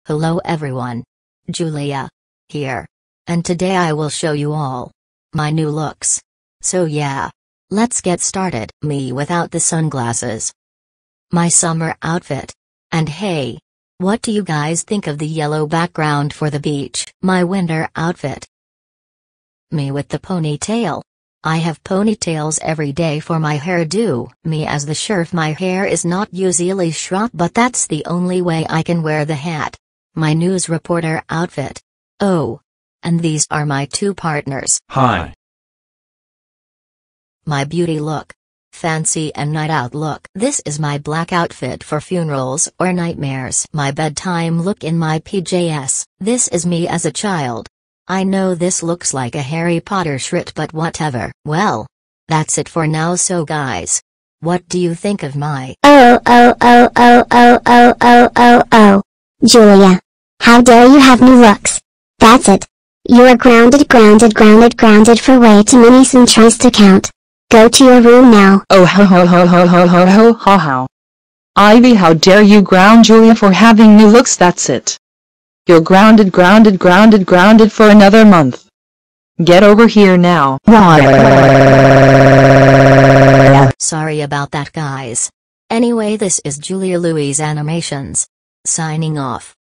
Hello everyone. Julia here. And today I will show you all my new looks. So yeah. Let's get started. Me without the sunglasses. My summer outfit. And hey, what do you guys think of the yellow background for the beach? My winter outfit. Me with the ponytail. I have ponytails every day for my hairdo. Me as the chef. My hair is not usually short, but that's the only way I can wear the hat. My news reporter outfit. Oh. And these are my two partners. Hi. My beauty look. Fancy and night out look. This is my black outfit for funerals or nightmares. My bedtime look in my PJs. This is me as a child. I know this looks like a Harry Potter shirt, but whatever. Well, that's it for now. So guys, what do you think of my Julia, how dare you have new looks? That's it. You are grounded for way too many centuries to count. Go to your room now. Oh ho ho ho ho ho ho ho ho ho. Ivy, how dare you ground Julia for having new looks? That's it. You're grounded for another month. Get over here now. Sorry about that guys. Anyway, this is Julia Louise Animations. Signing off.